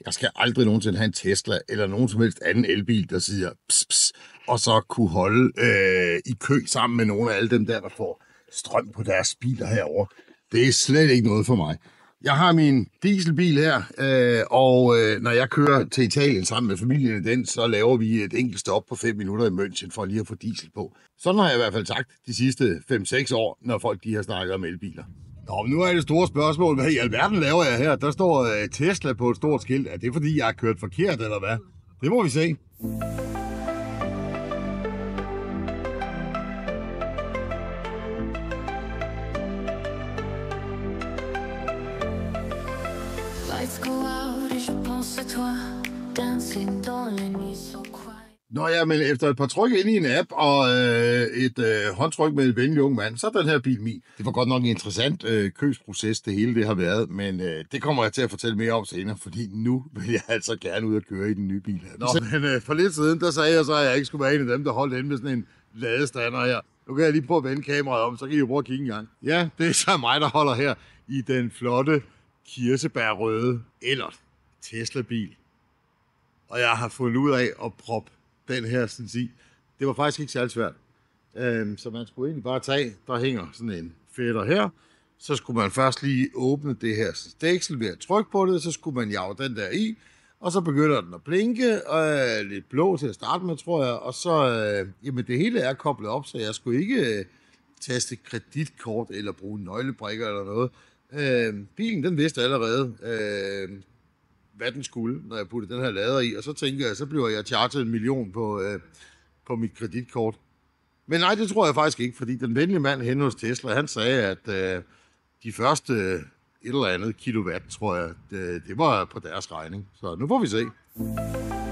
Jeg skal aldrig nogensinde have en Tesla eller nogen som helst anden elbil, der siger ps, ps, og så kunne holde i kø sammen med nogle af alle dem der får strøm på deres biler herover. Det er slet ikke noget for mig. Jeg har min dieselbil her, og når jeg kører til Italien sammen med familien i den, så laver vi et enkelt stop på 5 minutter i München for lige at få diesel på. Sådan har jeg i hvert fald sagt de sidste 5-6 år, når folk de har snakket om elbiler. Nå, men nu er det store spørgsmål, hvad i alverden laver jeg her? Der står Tesla på et stort skilt. Er det fordi, jeg har kørt forkert, eller hvad? Det må vi se. Nå ja, men efter et par tryk ind i en app og et håndtryk med en venlig ung mand, så er den her bil min. Det var godt nok en interessant købsproces, det hele det har været, men det kommer jeg til at fortælle mere om senere, fordi nu vil jeg altså gerne ud og køre i den nye bil her. Nå, men for lidt siden, der sagde jeg så, at jeg ikke skulle være en af dem, der holdt inde med sådan en ladestander her. Nu kan jeg lige prøve at vende kameraet om, så kan I jo prøve at kigge en gang. Ja, det er så mig, der holder her i den flotte kirsebærrøde eller Tesla-bil. Og jeg har fundet ud af at proppe den her sådan i. Det var faktisk ikke særlig svært. Så man skulle egentlig bare tage, der hænger sådan en fætter her. Så skulle man først lige åbne det her stæksel ved at trykke på det. Så skulle man jage den der i. Og så begynder den at blinke. Og lidt blå til at starte med, tror jeg. Og så, jamen det hele er koblet op, så jeg skulle ikke taste kreditkort eller bruge nøglebrikker eller noget. Bilen den vidste allerede, hvad den skulle, når jeg puttede den her lader i, og så tænker jeg, så bliver jeg charget 1 million på mit kreditkort. Men nej, det tror jeg faktisk ikke, fordi den venlige mand henne hos Tesla, han sagde, at de første et eller andet kilowatt, tror jeg, det var på deres regning. Så nu får vi se.